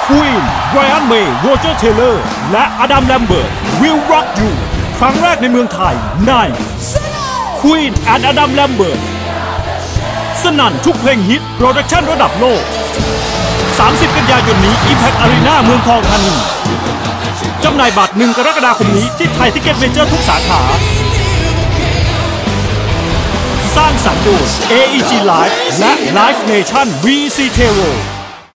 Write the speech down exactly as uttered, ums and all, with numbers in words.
Queen Brian May Roger Taylor และอดัมแลมเบิร์ต Will Rock You ครั้งแรกในเมืองไทยใน Queen and Adam Lambert สนั่นทุกเพลงฮิตโปรดักชั่นระดับโลกสามสิบกันยายนนี้ Impact Arena เมืองทองธานีจำหน่ายบัตรหนึ่งกรกฎาคมนี้ที่ไทยทิเก็ตเมเจอร์ทุกสาขาสร้างสรรค์โดย เอ อี จี Live และ Live Nation วี ซี Tero